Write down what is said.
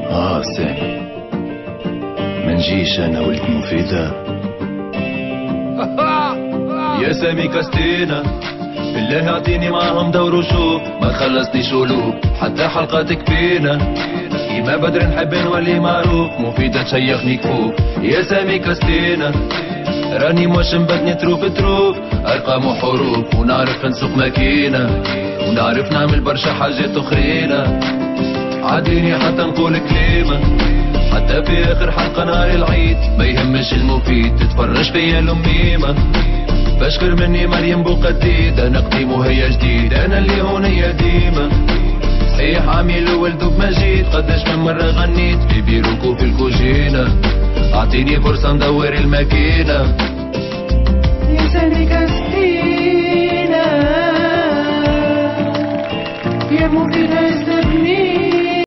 سامي منجيش انا ولد مفيدة. يا سامي كاستينا بالله اعطيني معاهم دور وشوف، ما تخلصنيش قلوب حتى حلقاتك بينا، كيما بدر نحب نولي معروف، مفيدة تشيخني كفوف. يا سامي كاستينا راني مش مبدني تروف ارقام وحروف، ونعرف نسوق ماكينة ونعرف نعمل برشا حاجات اخرين، عاديني حتى نقول كلمة حتى في اخر حلقة نهار العيد، ما يهمش المفيد تتفرج فيا الأميمة. بشكر مني مريم بوقديد، انا قديم وهي جديد، انا اللي هون هي ديما، صحيح عميل ولدو بمجيد، قداش من مرة غنيت في بيروكو في الكوجينة، اعطيني فرصة ندور الماكينة. يا سامي كاستينا يا مفيدة الزبني